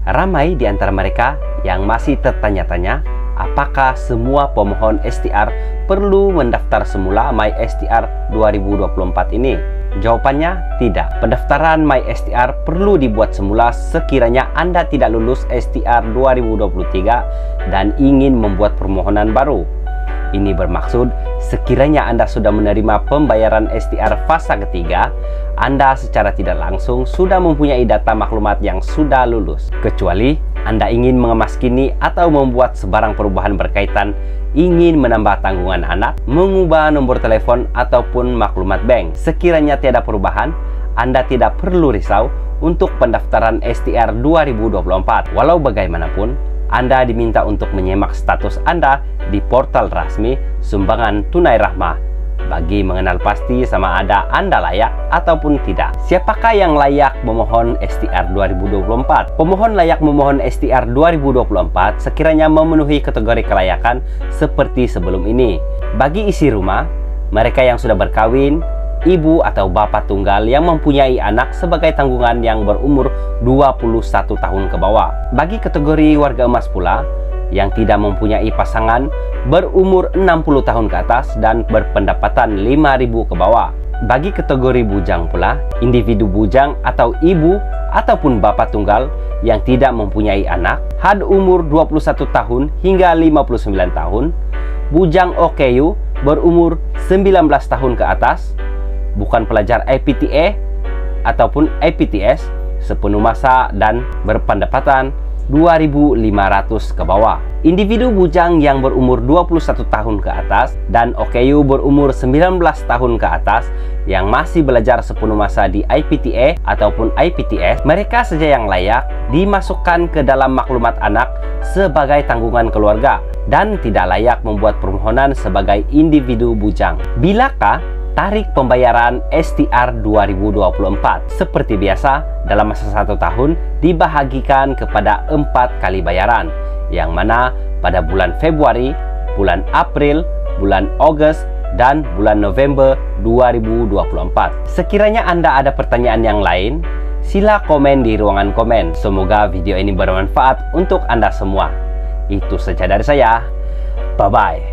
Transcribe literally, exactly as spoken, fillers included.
Ramai di antara mereka yang masih tertanya-tanya apakah semua pemohon S T R perlu mendaftar semula MySTR dua ribu dua puluh empat ini. Jawabannya tidak. Pendaftaran MySTR perlu dibuat semula sekiranya Anda tidak lulus S T R dua ribu dua puluh tiga dan ingin membuat permohonan baru. Ini bermaksud sekiranya Anda sudah menerima pembayaran S T R fasa ketiga, Anda secara tidak langsung sudah mempunyai data maklumat yang sudah lulus. Kecuali Anda ingin mengemas kini atau membuat sebarang perubahan berkaitan, ingin menambah tanggungan anak, mengubah nomor telepon ataupun maklumat bank. Sekiranya tiada perubahan, Anda tidak perlu risau untuk pendaftaran S T R dua ribu dua puluh empat. Walau bagaimanapun, Anda diminta untuk menyimak status Anda di portal resmi Sumbangan Tunai Rahmah bagi mengenal pasti sama ada Anda layak ataupun tidak. Siapakah yang layak memohon S T R dua ribu dua puluh empat? Pemohon layak memohon S T R dua ribu dua puluh empat sekiranya memenuhi kategori kelayakan seperti sebelum ini. Bagi isi rumah, mereka yang sudah berkawin, ibu atau bapak tunggal yang mempunyai anak sebagai tanggungan yang berumur dua puluh satu tahun ke bawah. Bagi kategori warga emas pula, yang tidak mempunyai pasangan, berumur enam puluh tahun ke atas dan berpendapatan lima ribu ke bawah. Bagi kategori bujang pula, individu bujang atau ibu ataupun bapak tunggal yang tidak mempunyai anak, had umur dua puluh satu tahun hingga lima puluh sembilan tahun, bujang O K U berumur sembilan belas tahun ke atas, bukan pelajar I P T A ataupun I P T S, sepenuh masa dan berpendapatan dua ribu lima ratus ke bawah. Individu bujang yang berumur dua puluh satu tahun ke atas dan O K U berumur sembilan belas tahun ke atas yang masih belajar sepenuh masa di I P T A ataupun I P T S, mereka saja yang layak dimasukkan ke dalam maklumat anak sebagai tanggungan keluarga dan tidak layak membuat permohonan sebagai individu bujang. Bilakah tarik pembayaran S T R dua ribu dua puluh empat? Seperti biasa, dalam masa satu tahun dibahagikan kepada empat kali bayaran, yang mana pada bulan Februari, bulan April, bulan Agustus, dan bulan November dua ribu dua puluh empat. Sekiranya Anda ada pertanyaan yang lain, sila komen di ruangan komen. Semoga video ini bermanfaat untuk Anda semua. Itu saja dari saya. Bye-bye.